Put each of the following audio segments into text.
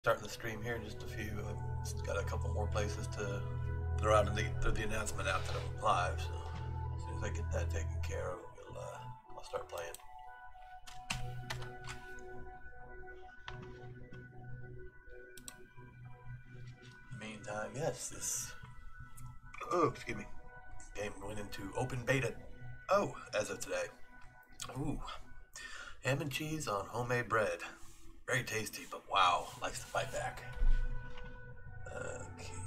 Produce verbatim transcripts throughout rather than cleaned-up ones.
Starting the stream here in just a few. I've just got a couple more places to throw out the throw the announcement out that I'm live. So as soon as I get that taken care of, we'll, uh, I'll start playing. In the meantime, yes, this oh excuse me, this game went into open beta. Oh, as of today. Ooh, ham and cheese on homemade bread. Very tasty, but wow, likes to fight back. Okay.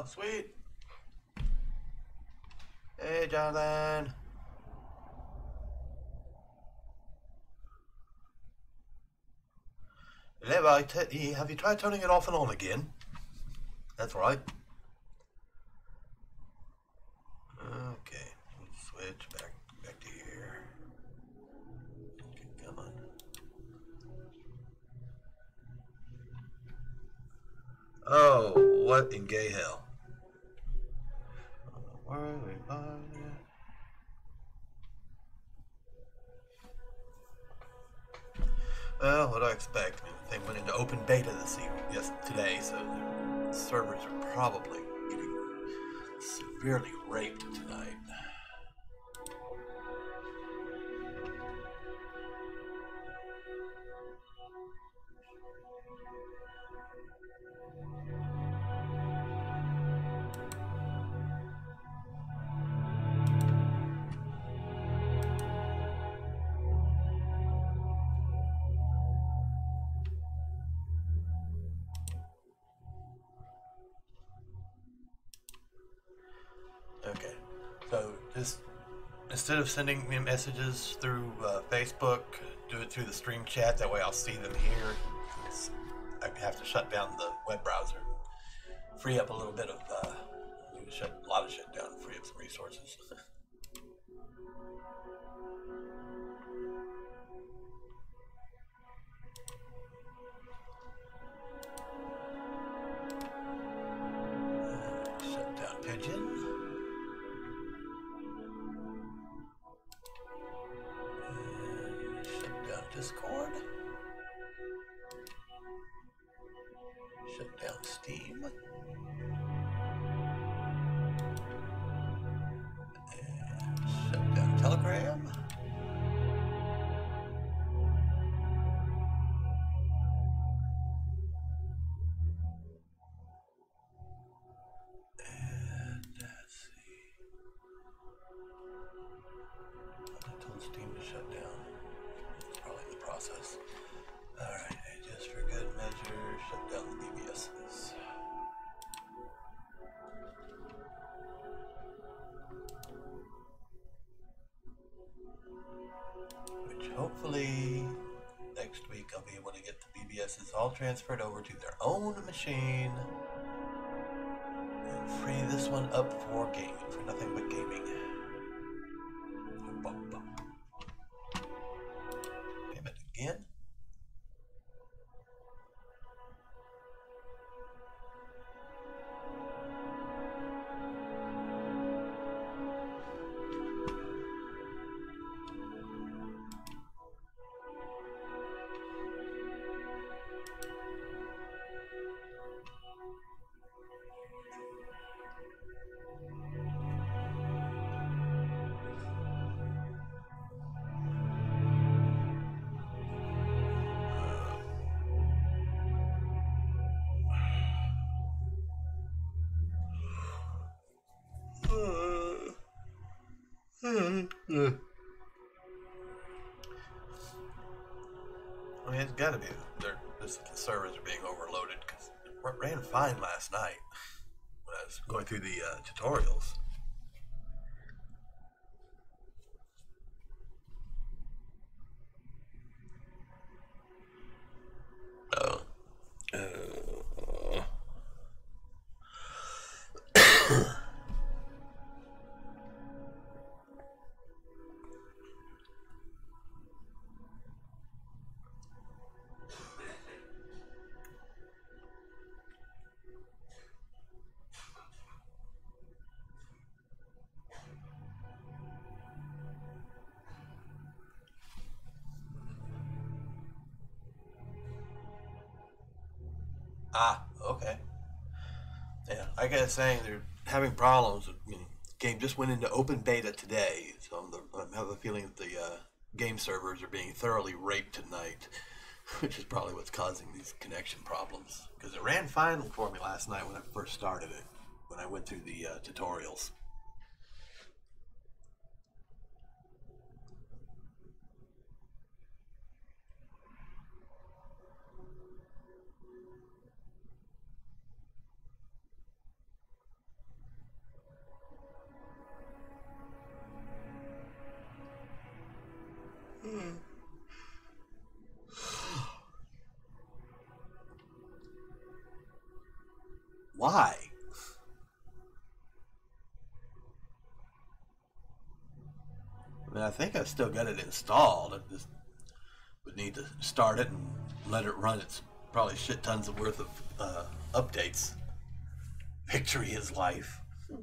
Oh, sweet. Hey, Jonathan. Levi, have you tried turning it off and on again? That's right. Okay, switch back back to here. Okay, come on. Oh, what in gay hell? Where are we? Well, what do I expect? I mean, the thing went into open beta this evening, yes, today, so the servers are probably getting severely raped tonight. Okay, so just instead of sending me messages through uh, Facebook, do it through the stream chat. That way I'll see them here. It's, I have to shut down the web browser, free up a little bit of, uh, shut a lot of shit down, free up some resources. Shut down Pigeon. Shut down Discord. Shut down Steam. And shut down Telegram. And let's see. I told Steam to shut down. It's probably in the process. Alright, and just for good measure, shut down the B B Ss. Which hopefully next week I'll be able to get the B B Ss all transferred over to their own machine and free this one up for gaming, for nothing but gaming. Damn it, again? I mean, it's gotta be. They're, this, the servers are being overloaded because it ran fine last night when I was going through the uh, tutorials. Oh. Uh. Ah, okay. Yeah, I guess saying they're having problems. I mean, the game just went into open beta today, so I have a feeling that the uh, game servers are being thoroughly raped tonight, which is probably what's causing these connection problems. Because it ran fine for me last night when I first started it, when I went through the uh, tutorials. Why? I mean, I think I've still got it installed. I just would need to start it and let it run. It's probably shit tons of worth of uh, updates. Victory is life.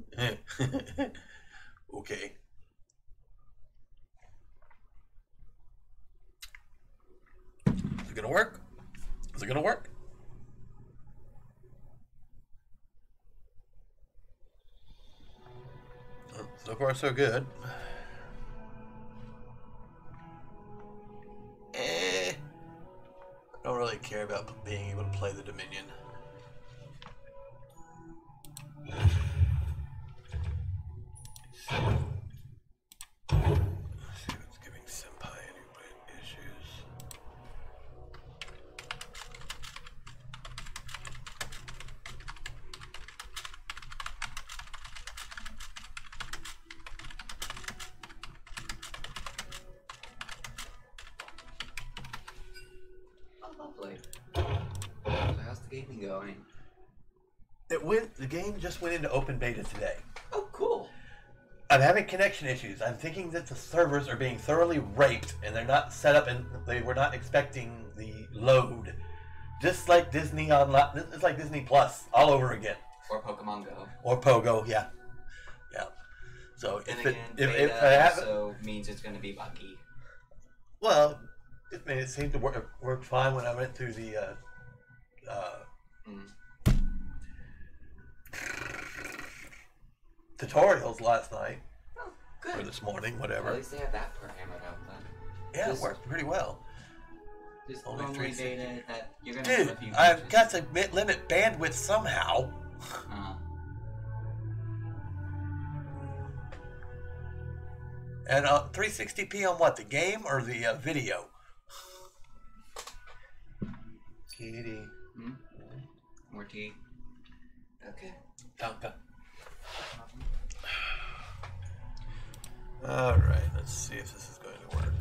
Okay. Is it gonna work? Is it gonna work? Oh, so far, so good. Eh. I don't really care about being able to play the Dominion. Let's see what's giving Senpai any issues. Oh, lovely. So how's the gaming going? It went. The game just went into open beta today. Oh, cool. I'm having connection issues. I'm thinking that the servers are being thoroughly raped and they're not set up and they were not expecting the load. Just like Disney Online, it's like Disney Plus all over again. Or Pokemon Go. Or Pogo, yeah. Yeah. So And if, again, it, if, beta if I have also means it's going to be buggy. well, it, I mean, it seemed to work, work fine when I went through the uh, uh, Mm. tutorials last night. Oh, Or good. this morning, At whatever. least they have that part hammered out then. Yeah, Just- it worked pretty well. Just Only normally three beta that you're going to have Dude, a few I've glitches. got to mi- limit bandwidth somehow. Uh, And uh, three sixty p on what? The game or the uh, video? Kitty. hmm? More tea. Okay. Dunka. All right, let's see if this is going to work.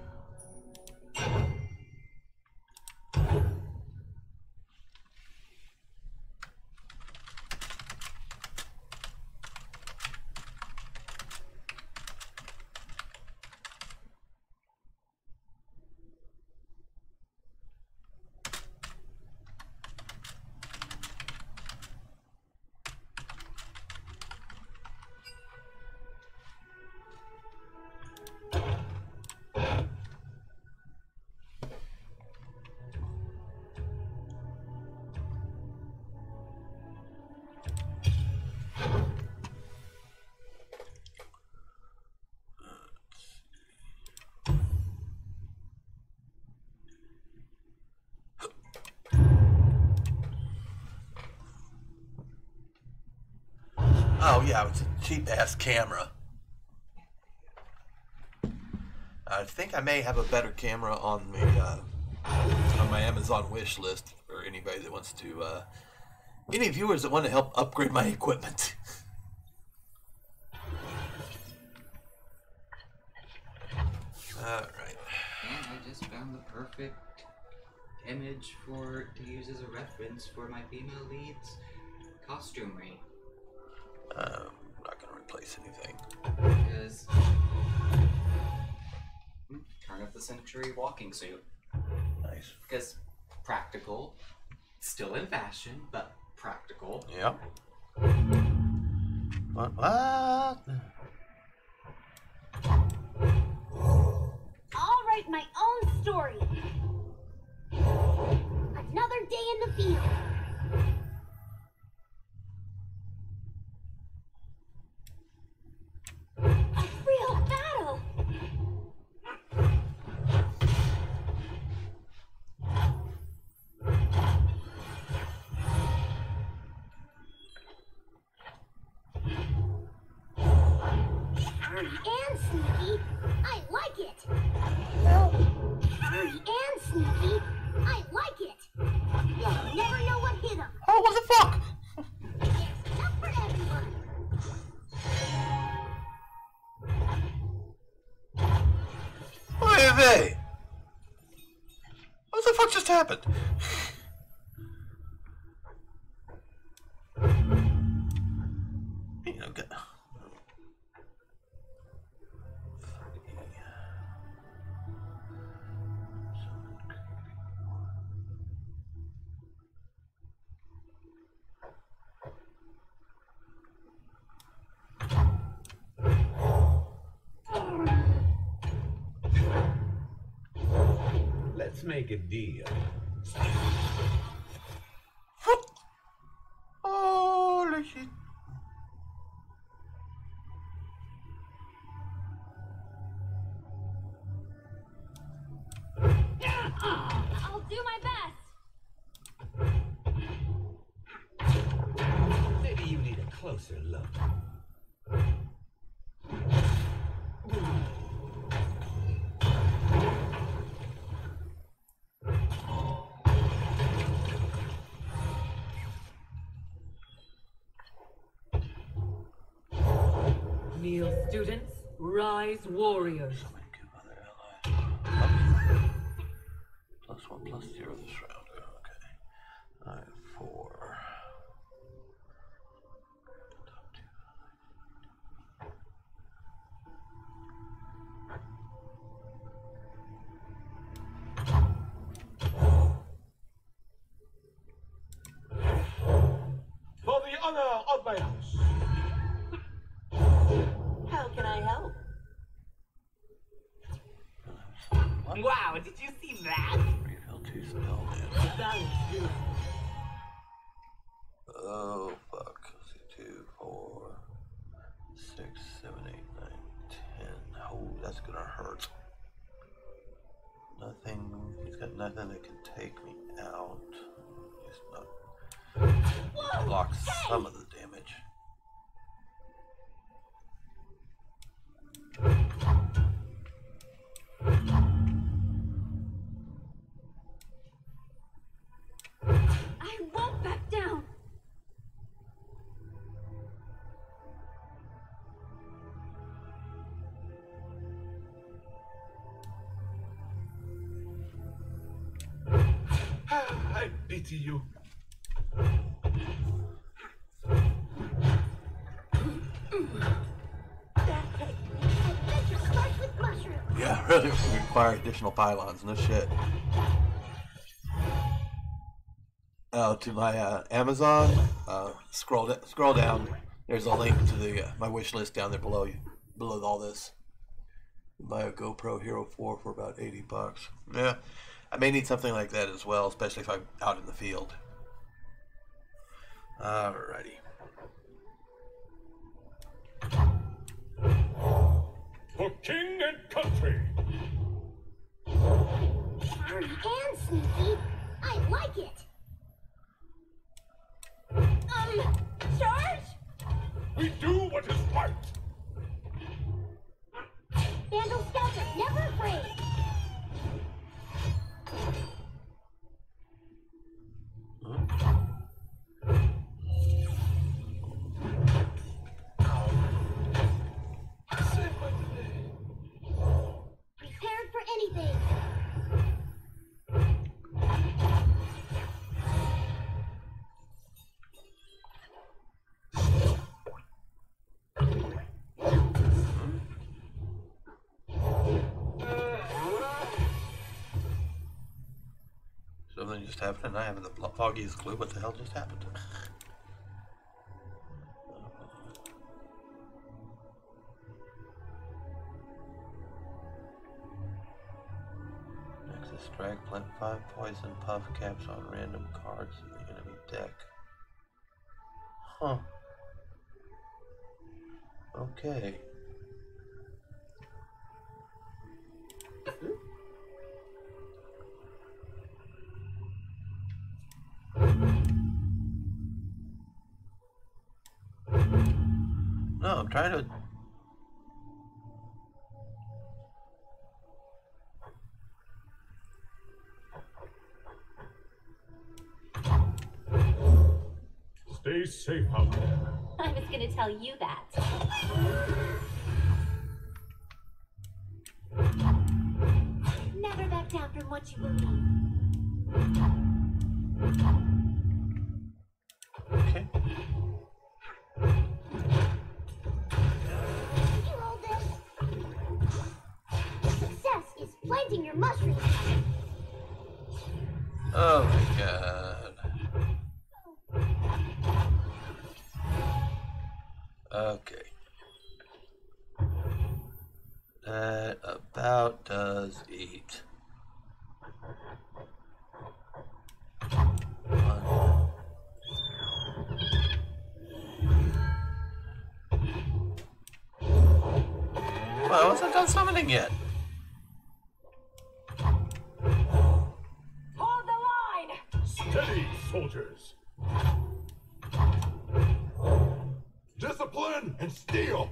Oh yeah, it's a cheap ass camera. I think I may have a better camera on the uh, on my Amazon wish list for anybody that wants to, uh, any viewers that want to help upgrade my equipment. All right. And I just found the perfect image for to use as a reference for my female lead's costumery. Um, I'm not going to replace anything. Because Hmm, turn of the century walking suit. Nice. Because practical, still in fashion, but practical. Yep. What? What? I'll write my own story. Another day in the field. A real battle. Hurry and sneaky. I like it. Hurry and sneaky. I like it. You'll never know what hit 'em. Oh, what the fuck? It's enough for everyone. What are they? What the fuck just happened? make a deal. Holy shit. I'll do my best. Maybe you need a closer look. Kneel, students. Rise, warriors. Plus one, plus zero this round. Okay. I have four. For the honor of my house. How can I help? What? Wow, did you see that? Refill two spell damage. The balance beautiful. Oh, fuck. Let's see. Two, four, six, seven, eight, nine, ten. Oh, that's gonna hurt. Nothing. He's got nothing that can take me out. He's not. Whoa! Block Hey! some of the damage. I won't back down. I pity you. Adventure starts with mushrooms. Yeah, really require additional pylons. No shit. Oh, to my uh, Amazon. Uh, scroll da- scroll down. There's a link to the uh, my wish list down there below you, below all this. Buy a GoPro Hero four for about eighty bucks. Yeah, I may need something like that as well, especially if I'm out in the field. Alrighty. For king and country. Fun and sneaky. I like it. Um, charge? We do what is right. Vandal scouts are never afraid. Prepared for anything. Something just happened, and I haven't the foggiest clue what the hell just happened. Nexus Strike, plant five poison puff caps on random cards in the enemy deck. Huh. Okay. No, I'm trying to. Stay safe out there. I was gonna tell you that. Never back down from what you believe. Okay. You roll this. Success is planting your mushrooms. Oh my god. Okay. That about does eat. Well, I wasn't done summoning yet. Hold the line! Steady, soldiers. Discipline and steel.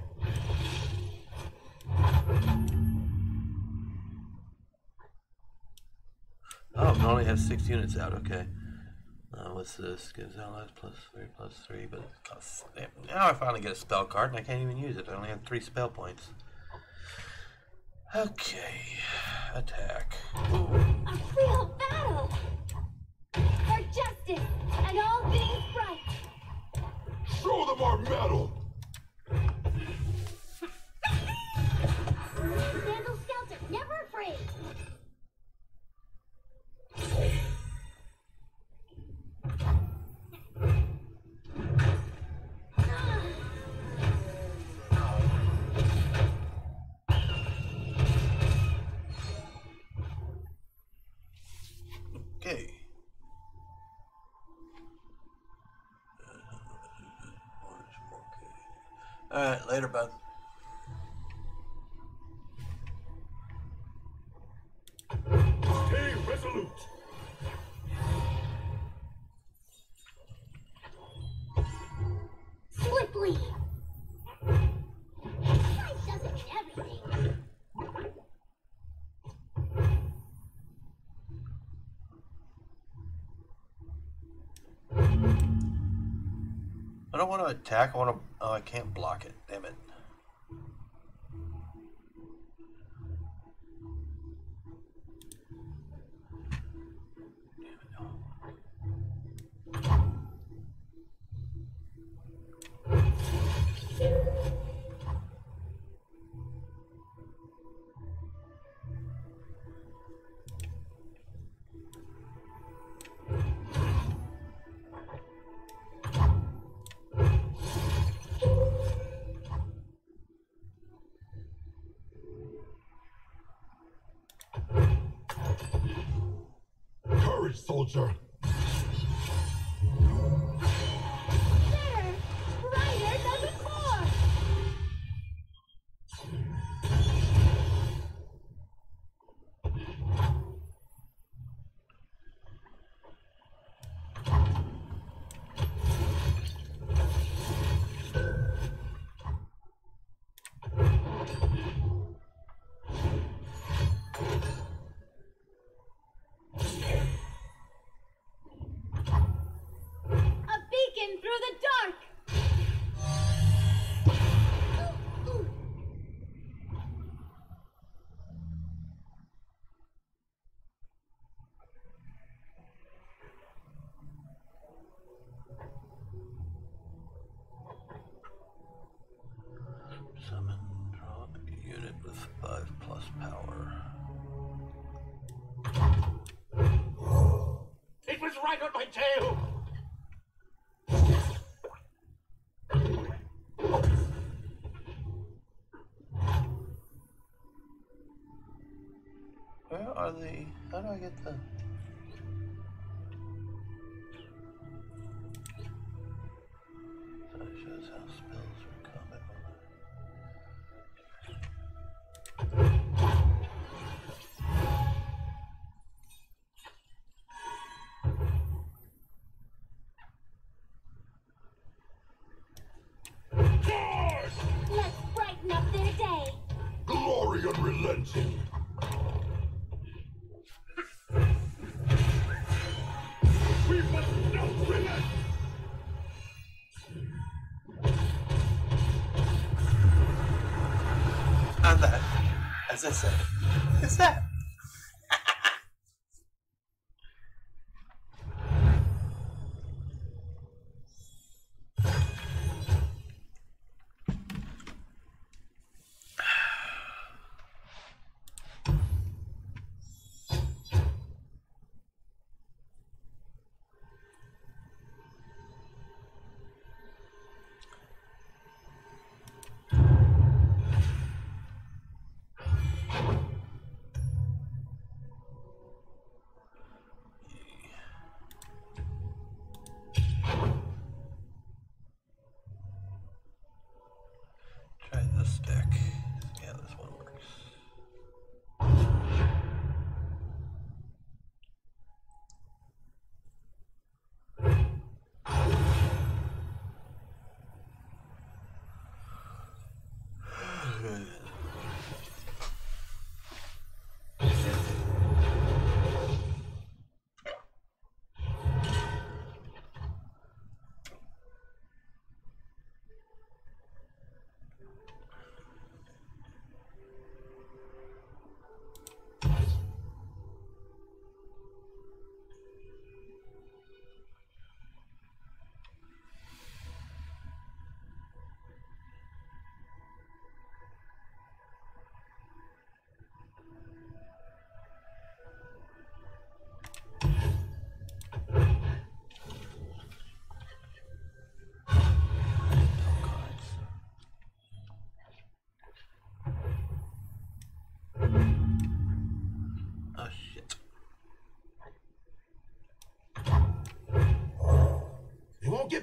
Oh, it only has six units out. Okay. Uh, what's this? Gives allies plus three, plus three, but it costs. Damn. Now I finally get a spell card and I can't even use it. I only have three spell points. Okay. Attack. A real battle! For justice and all things right! Show them our metal. Vandal scouts are never afraid! Okay. Alright, later, bud. Stay resolute. Swiftly! Size doesn't mean everything. I don't want to attack. I want to. Oh, I can't block it. Damn it. Courage, soldier. Better! Brighter than before! A beacon through the dark! Ooh, ooh. Summon, draw a unit with five plus power. It was right on my tail. Where are the? How do I get the? So it shows how spells are combat. Let's brighten up their day! Glory unrelenting. We must not relent. And that, as I said, is that.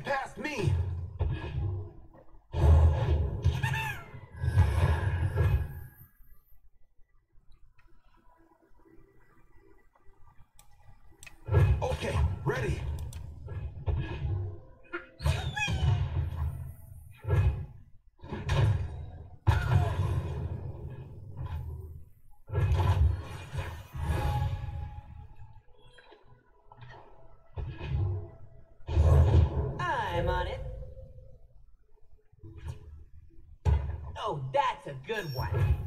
get past me! Okay, ready. I'm on it. Oh, that's a good one.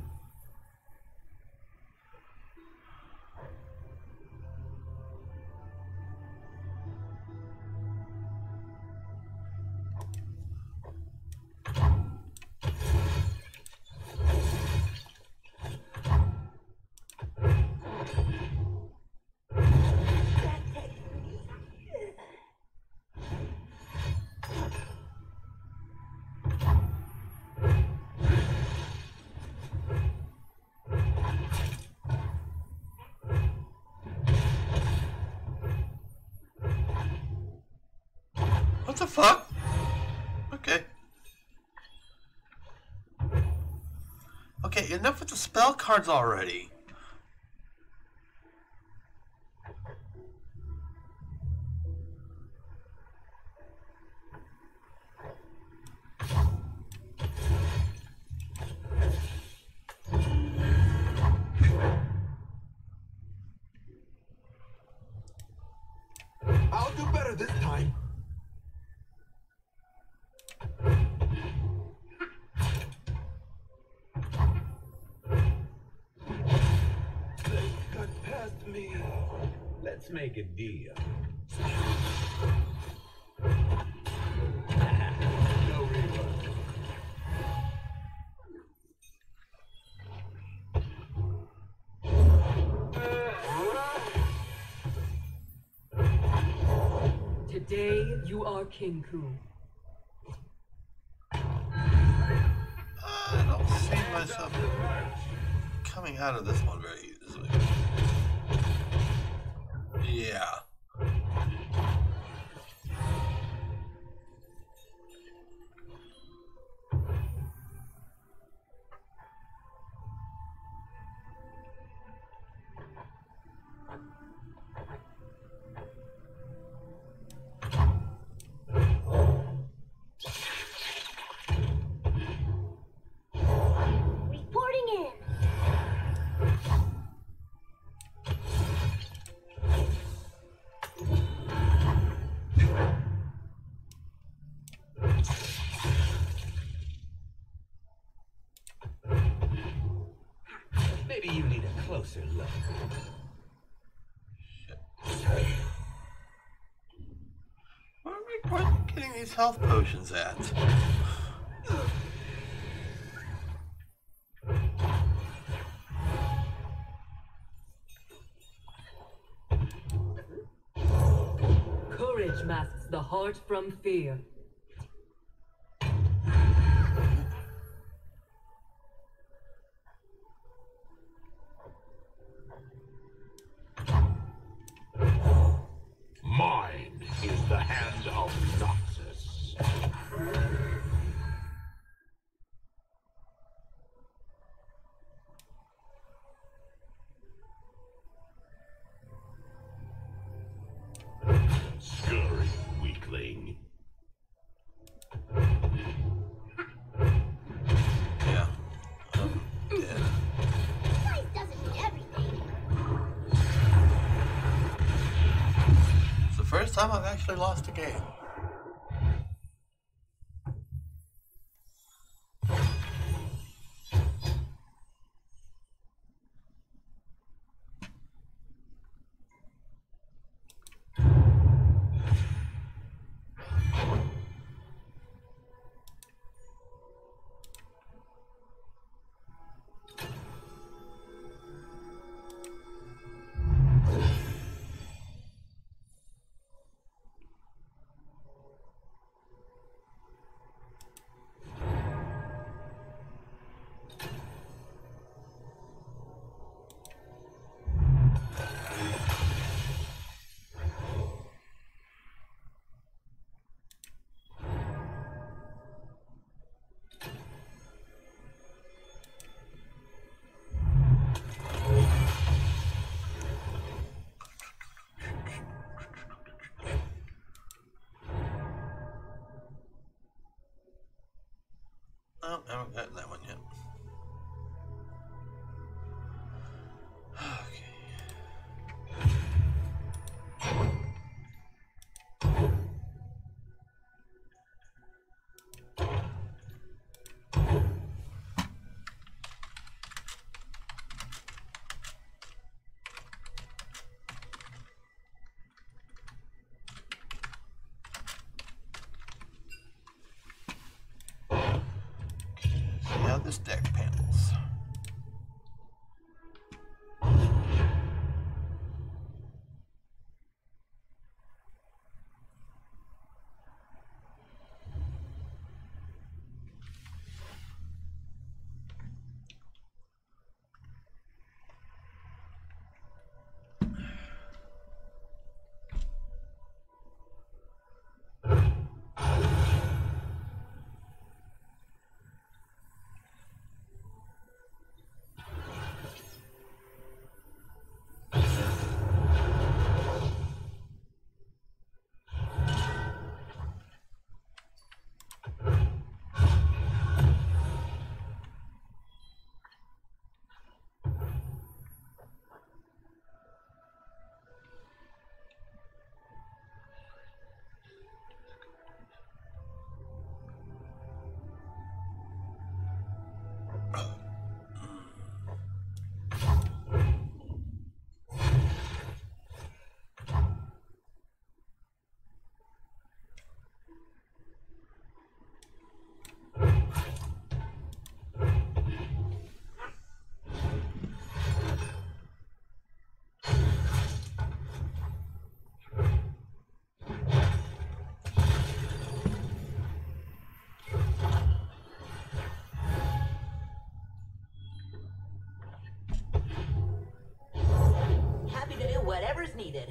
What the fuck? Okay. Okay, enough with the spell cards already. I'll do better this time. They got past me. Let's make a deal. No rerun. Today, you are Kinku. I don't see myself coming out of this one very easily. Yeah. Reporting in. Maybe you need a closer look. Where are we where are we getting these health potions at? Courage masks the heart from fear. Mine is the hand of Noxus. Scurry, weakling. Yeah. Um, yeah. Size doesn't mean everything. It's the first time I've actually lost a game. this deck panels. Whatever's needed.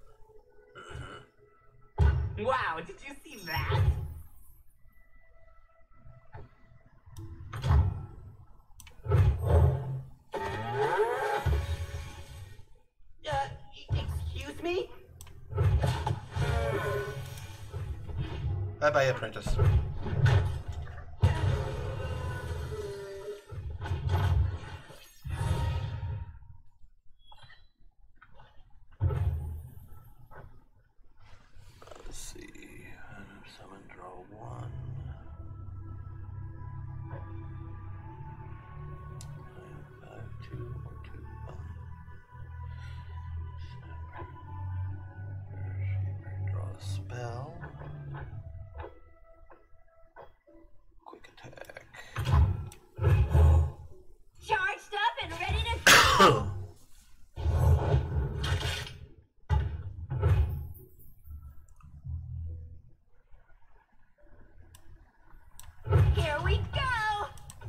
Wow, did you see that? Uh, excuse me? Bye-bye, apprentice. Charged up and ready to go! Here we go!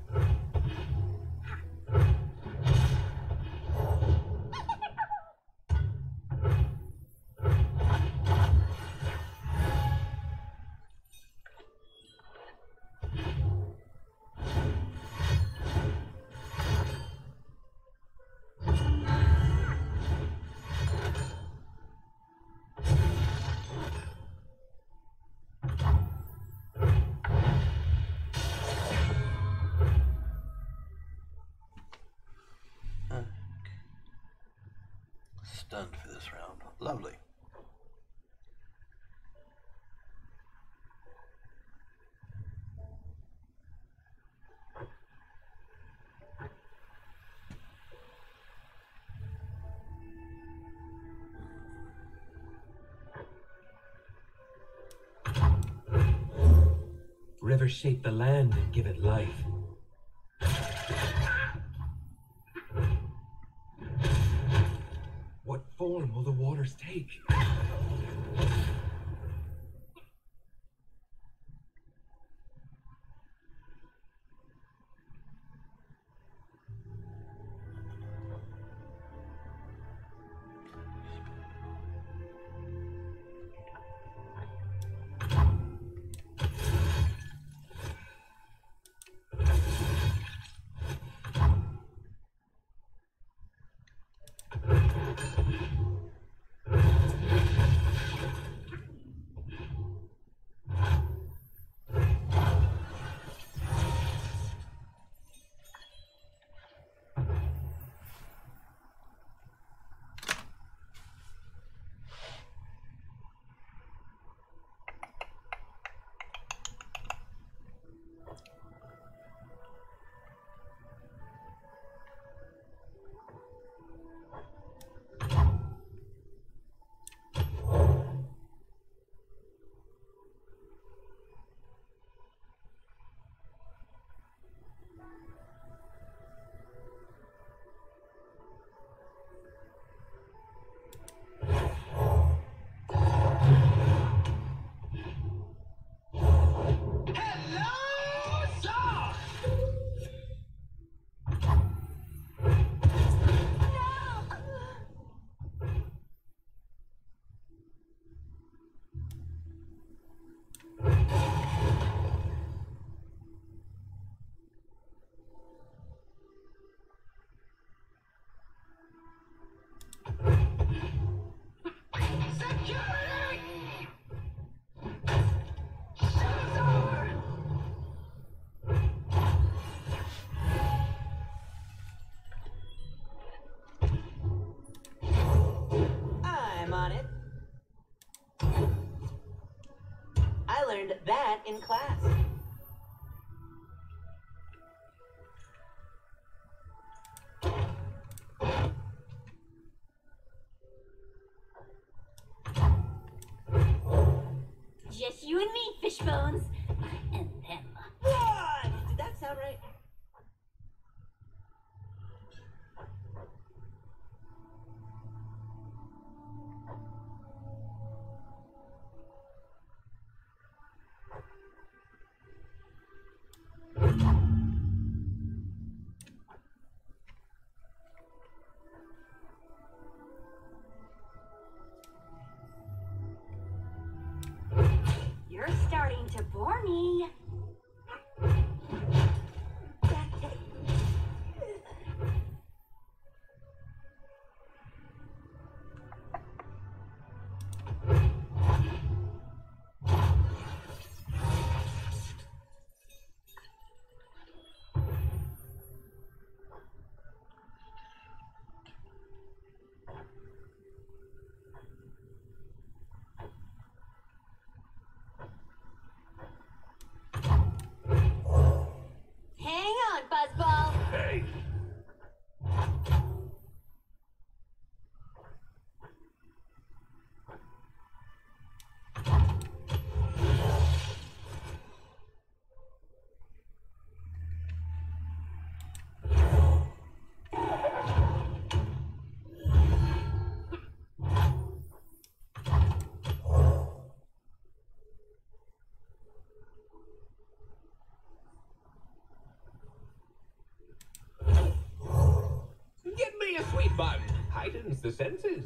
Stunned for this round. Lovely. Rivers shape the land and give it life. What form will the waters take? that in class. Just you and me, Fishbones. And them. What? Did that sound right? You're starting to bore me. Hang on, Fuzzball. Hey! Give me a sweet bun. Heightens the senses.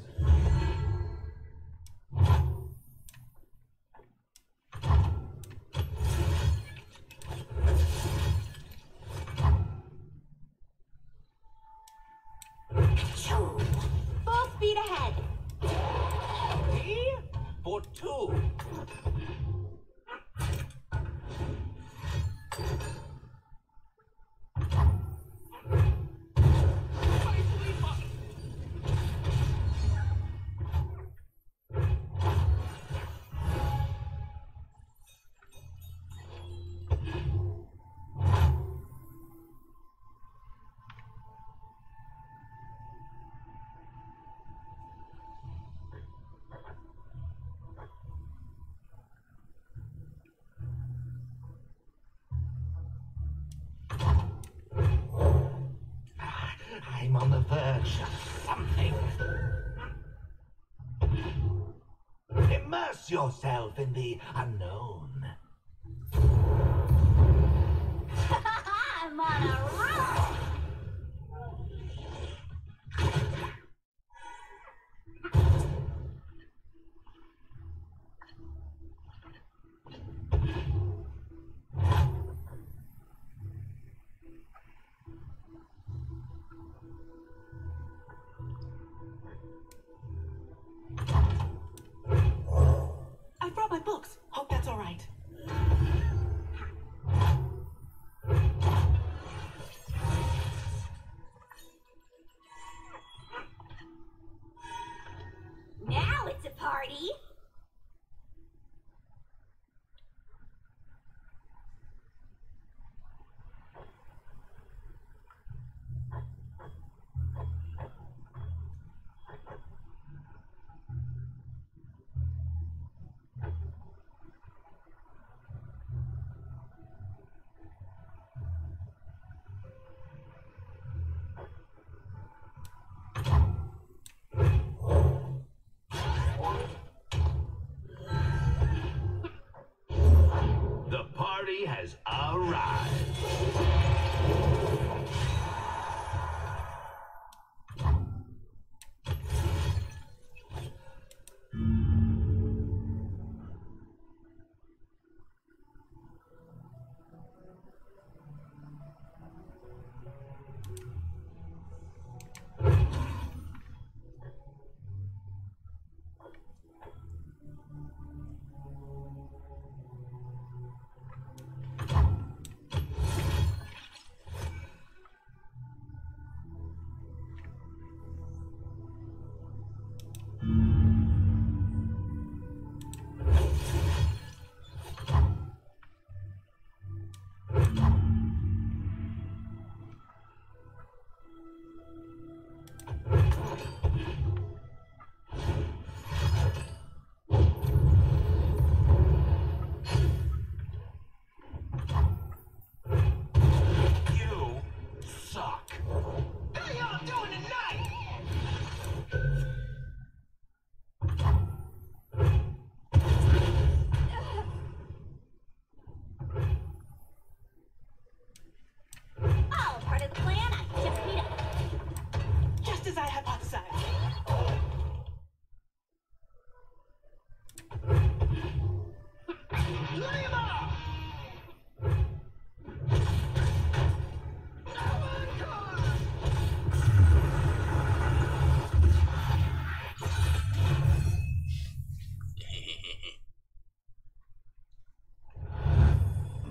Achoo. Full speed ahead. Three for two. My sweet bun. I'm on the verge of something. Immerse yourself in the unknown. I'm on a roll. I brought my books. Hope that's all right. Now it's a party. The party has arrived.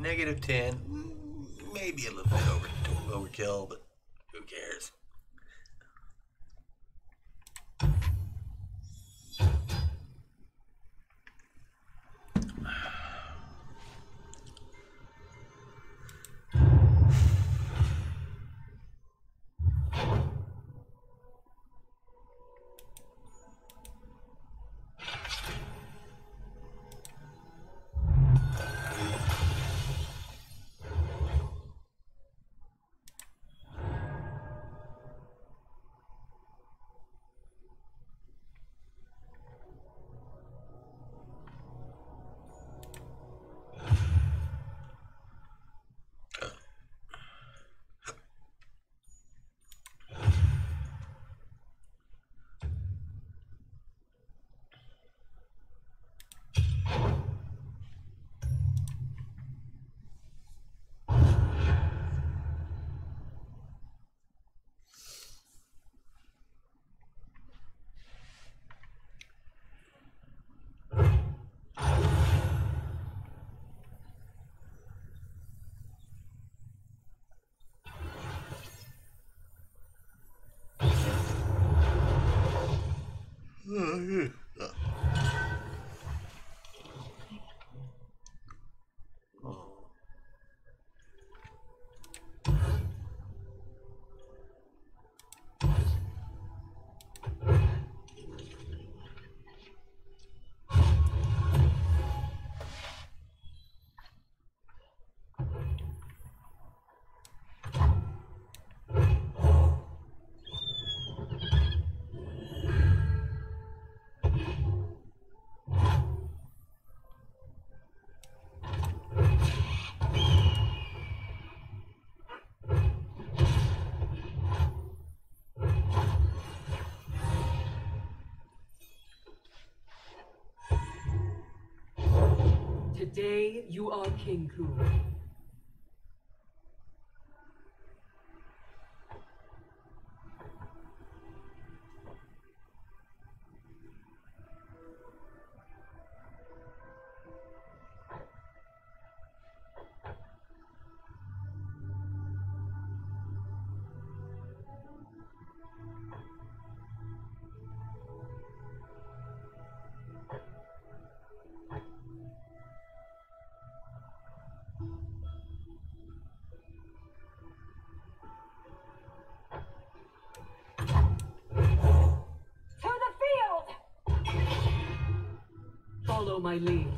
negative ten, mm, maybe a little bit over overkill, but who cares? Today, you are Kingu. Follow my lead.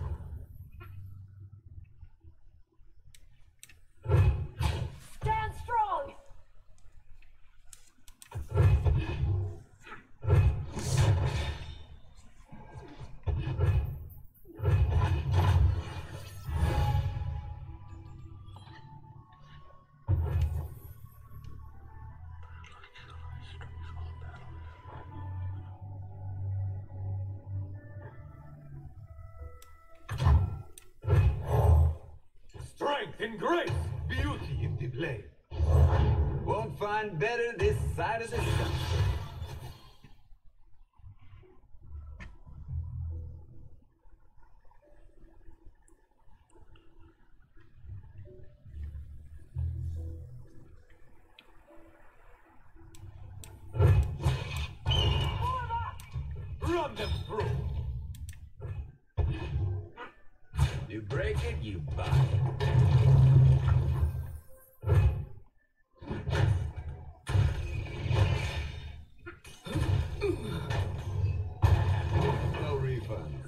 Stand strong! Strength in grace, beauty in display. Won't find better this side of the sun. Run them through. You break it, you buy it. No refunds.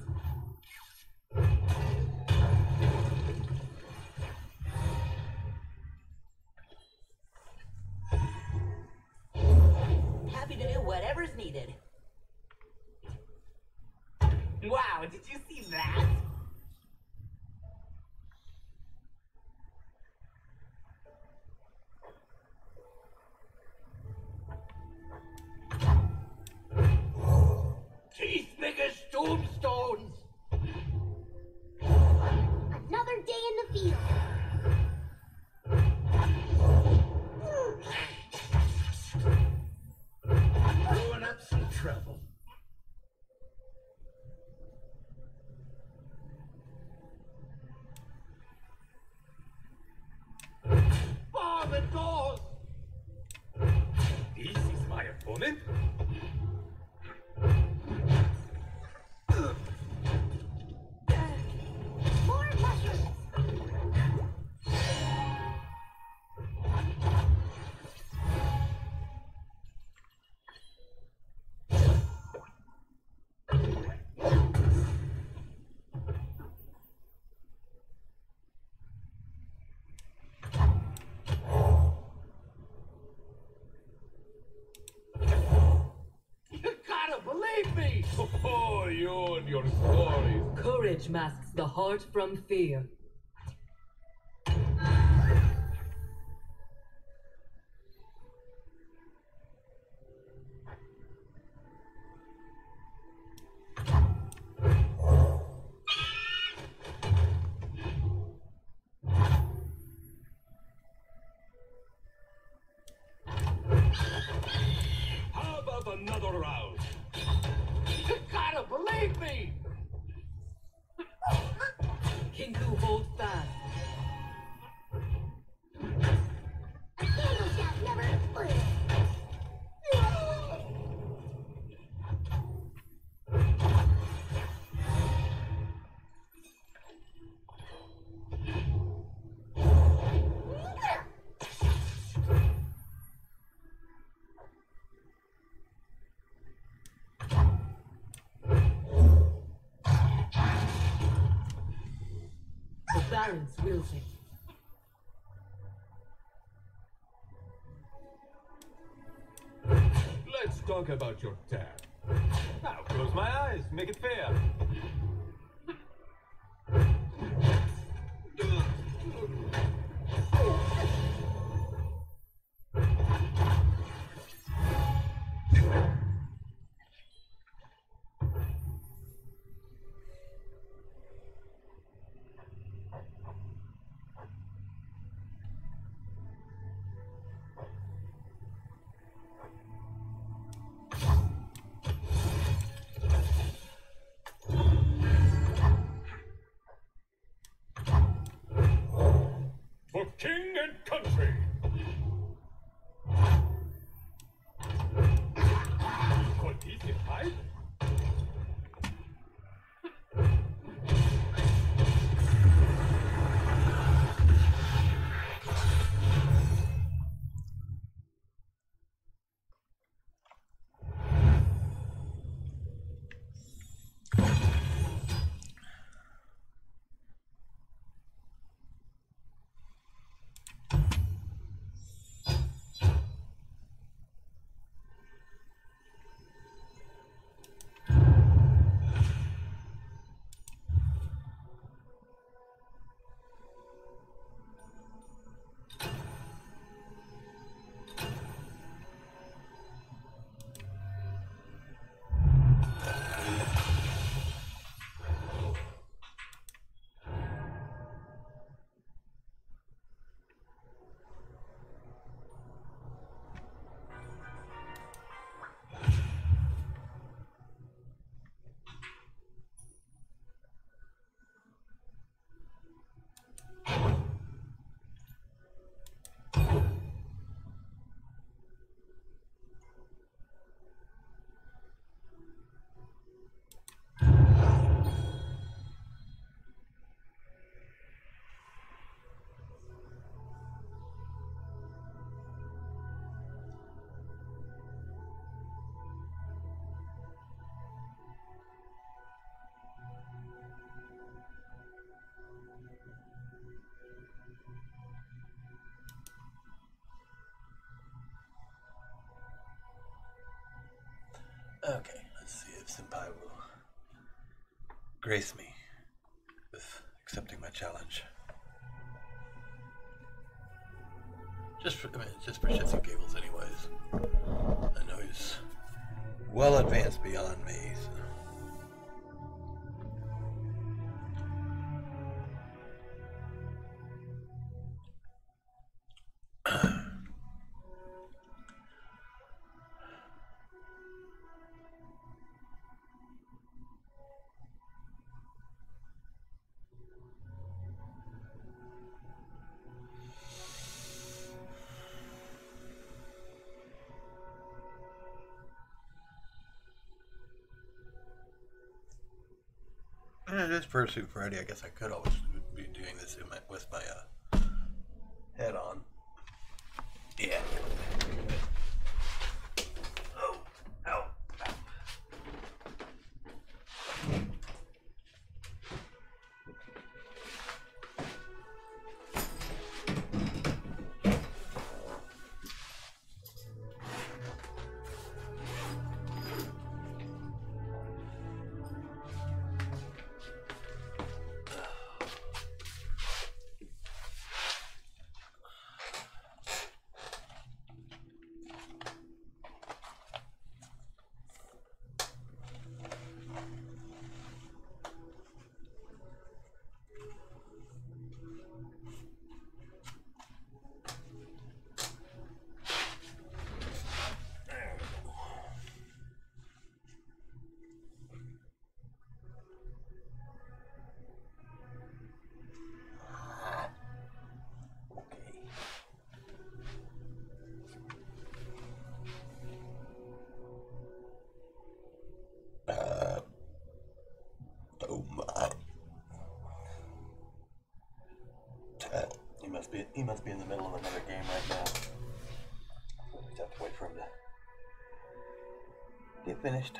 Happy to do whatever's needed. Wow, did you see that? Peacemakers, tombstones! Another day in the field. Brewing up some trouble. it goes! This is my opponent? More mushrooms. You gotta believe me! Oh, you and your stories. Courage masks the heart from fear. How about another round? You gotta believe me! Kinku hold fast. Candle shaft never. The balance wills it. Let's talk about your dad. Now, close my eyes, make it fair. For king and country! You call this a fight? Okay, let's see if Senpai will grace me with accepting my challenge. Just for, I mean, just for shits and giggles anyways. I know he's well advanced beyond me, so. it is Fursuit Friday. I guess I could always be doing this in my, with my uh, head on. Yeah. Oh, ow, ow. Be, he must be in the middle of another game right now. We'll just have to wait for him to get finished.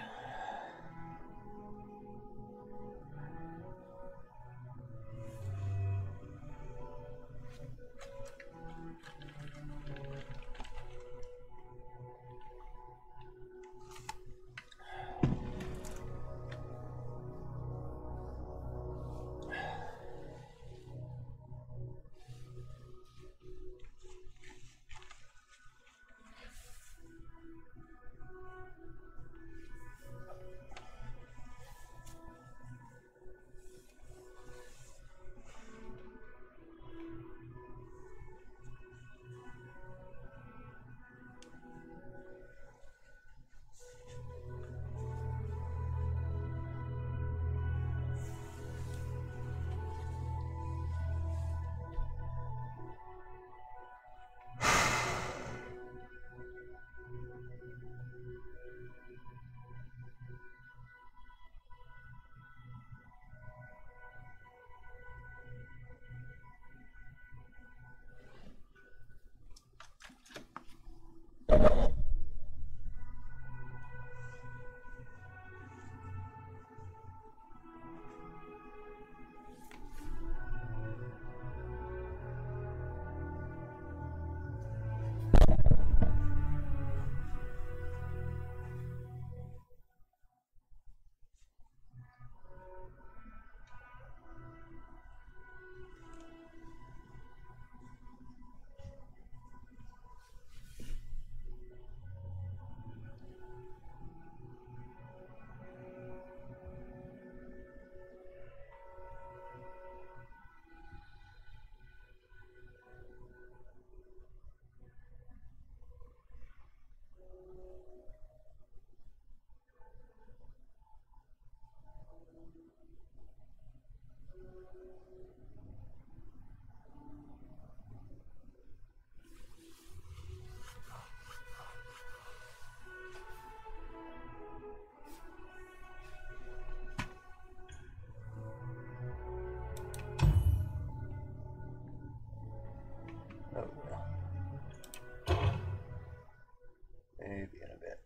Maybe in a bit.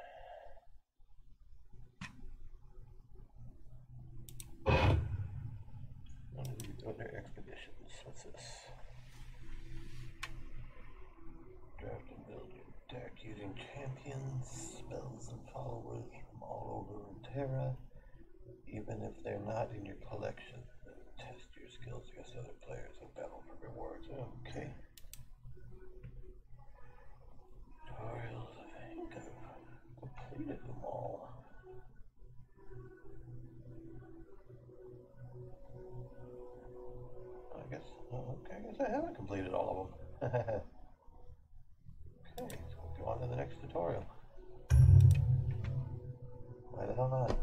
One of these other expeditions. What's this? Draft and build your deck using champions, spells, and followers from all over Terra, even if they're not in your collection. Then test your skills against other players and battle for rewards. Okay. Tutorials. I think I've completed them all. I guess, okay, I guess I haven't completed all of them. Okay, so we'll go on to the next tutorial. Why the hell not?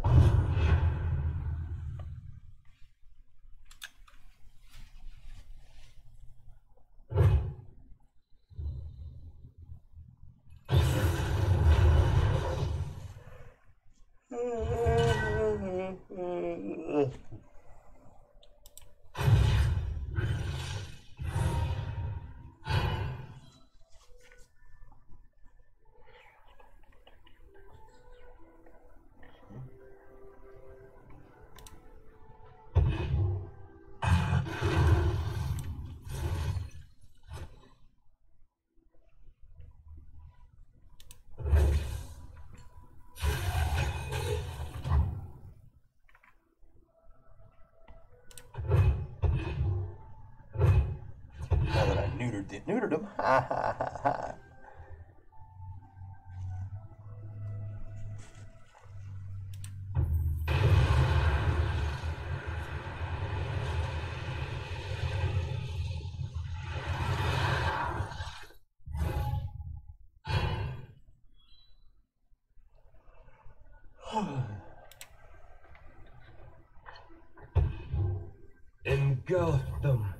neutered them. Neutered them. Ha ha ha ha. Engulf them.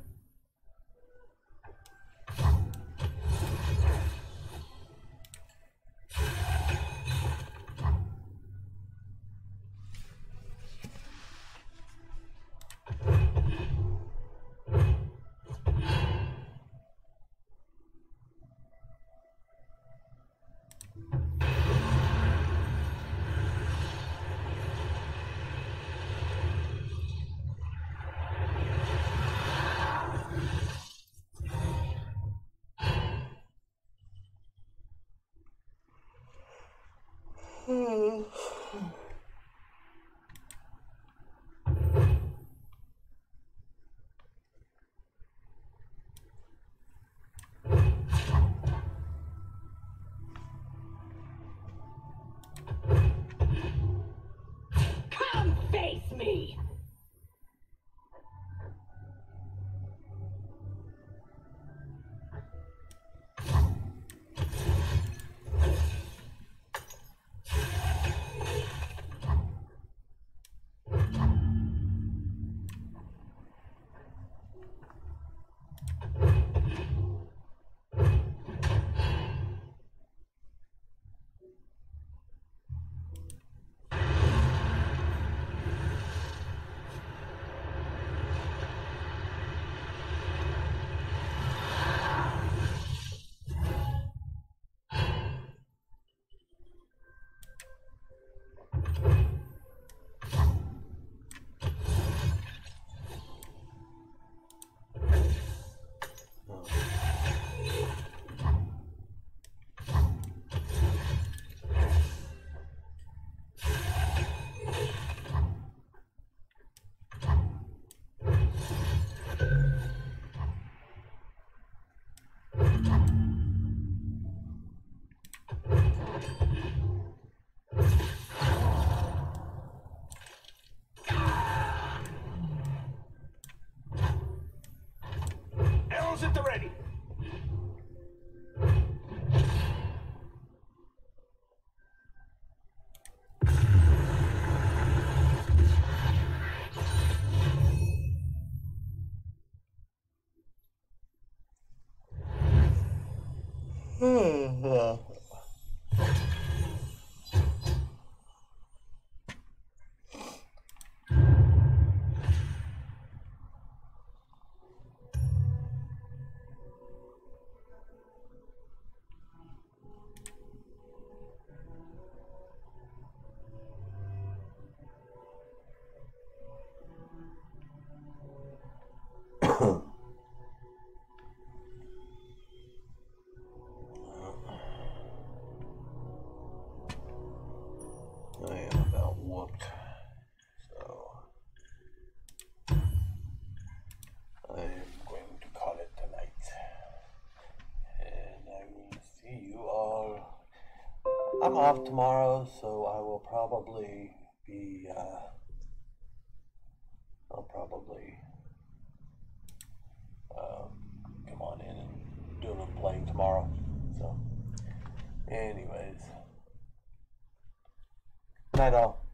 Come face me! Arrows at the ready. I am about whooped, so I am going to call it tonight, and I will see you all. I'm off tomorrow, so I will probably be, uh, I'll probably um, come on in and do a little playing tomorrow, so anyways. Night all.